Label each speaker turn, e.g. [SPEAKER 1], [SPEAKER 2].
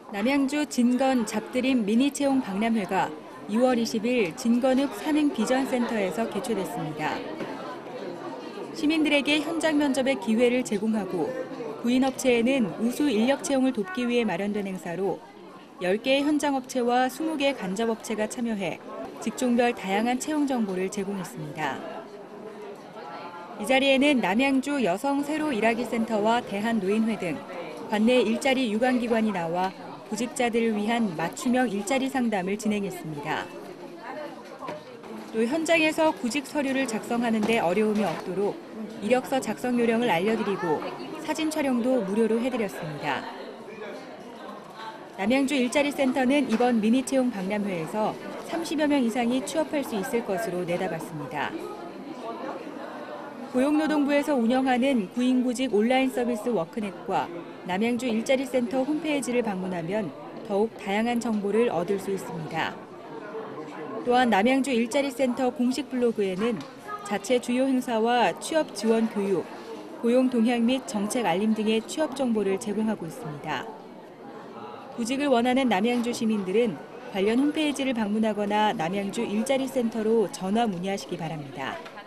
[SPEAKER 1] 남양주 진건 잡드림 미니 채용 박람회가 2월 20일 진건읍 산흥비전센터에서 개최됐습니다. 시민들에게 현장 면접의 기회를 제공하고 구인업체에는 우수 인력 채용을 돕기 위해 마련된 행사로 10개의 현장업체와 20개 간접업체가 참여해 직종별 다양한 채용 정보를 제공했습니다. 이 자리에는 남양주 여성 새로 일하기 센터와 대한노인회 등 관내 일자리 유관기관이 나와 구직자들을 위한 맞춤형 일자리 상담을 진행했습니다. 또 현장에서 구직 서류를 작성하는 데 어려움이 없도록 이력서 작성 요령을 알려드리고 사진 촬영도 무료로 해드렸습니다. 남양주 일자리센터는 이번 미니 채용 박람회에서 30여 명 이상이 취업할 수 있을 것으로 내다봤습니다. 고용노동부에서 운영하는 구인구직 온라인 서비스 워크넷과 남양주 일자리센터 홈페이지를 방문하면 더욱 다양한 정보를 얻을 수 있습니다. 또한 남양주 일자리센터 공식 블로그에는 자체 주요 행사와 취업 지원 교육, 고용 동향 및 정책 알림 등의 취업 정보를 제공하고 있습니다. 구직을 원하는 남양주 시민들은 관련 홈페이지를 방문하거나 남양주 일자리센터로 전화 문의하시기 바랍니다.